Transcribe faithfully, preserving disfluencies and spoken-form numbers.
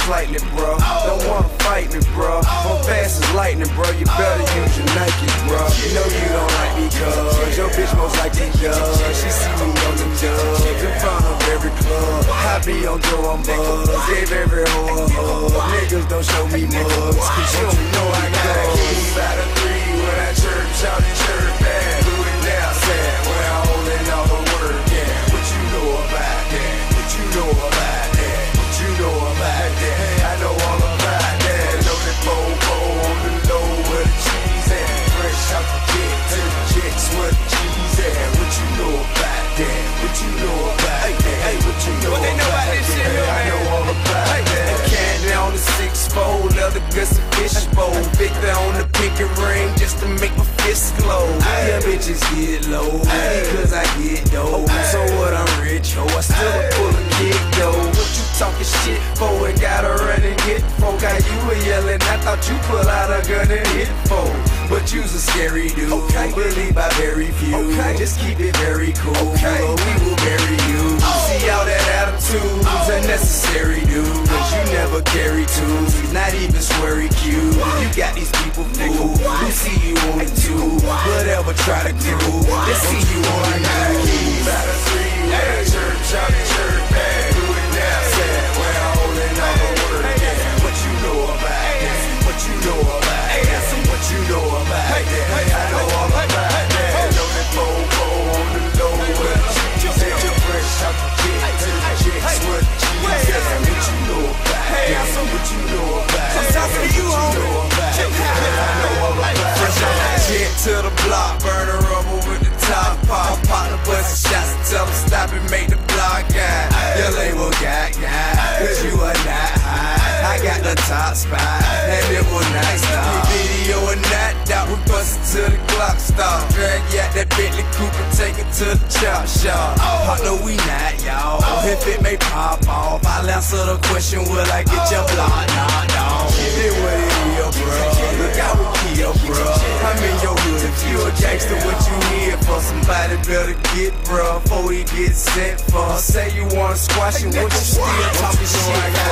slightly, bro. Don't wanna fight me, bro. I'm fast as lightning, bro. You better use your Nike, bro. You know you don't like me, cuz your bitch most likely does. She see me on the dubs in front of every club. I be on Joe, I'm buzz. Gave every hoe a hug. Niggas don't show me mugs, cause you don't know I got keys out of three when I chirp, shout and chirp back. Do it now, sad, when I'm holding all the work, yeah. What you know about that? What you know about that? What you know about that? Hey, I know all about that. Loaded Bobo on the low where the cheese at. Fresh out the kit to the chicks where the cheese at. What you know about that? What you know about that? Hey, what you know about that? I know all about that. Candy on the six fold, leather guts and fish bowl. Victor on the pinky ring just to make my fist glow. Yeah, bitches get low because I get dough. So what, I'm rich, ho, I still pull a kick though. What you talking shit for? It gotta run and hit folk. Got you were yelling, I thought you pull out a gun and hit folk. But you's a scary dude, okay. Believe by very few, okay. Just keep it very cool, okay. We will bury you. Oh. See all that attitude's oh. unnecessary, dude. Cause you never carry twos, not even sweary cute. You got these people fooled who see you on the tube. Whatever try to crew, they see you on the keys. Out of three, yeah. Church out and church back. Do it now, sad, when I'm holding all the work, yeah. What you know about that? What you know about that? What you know about that? Hey, I know all about that. Loaded Bobo on the low where the cheese at. Fresh out the kit to the chicks where the cheese at. What you know about that? What you know about that? What you know about that? I know all about that. Fresh out the jet to the block, burn the rubber with the top pop. Pop the bustin' shots and tell them stop and make the block out. Your label got got, cause you are not high. I got the top spot, and it was nice stop. Video and that, that we bustin' till the clock stop. Drag you out that Bentley coupe and take it to the chop shop. Oh, no, we not, y'all. If it may pop off, I'll answer the question, will I get your block knocked off? It what it is, bro. Look out with Kia, bro. I'm in your hood. If you a gangster, what you here for? Somebody better get, bro, before he gets sent for. Say you wanna squash it, what you still talking shit?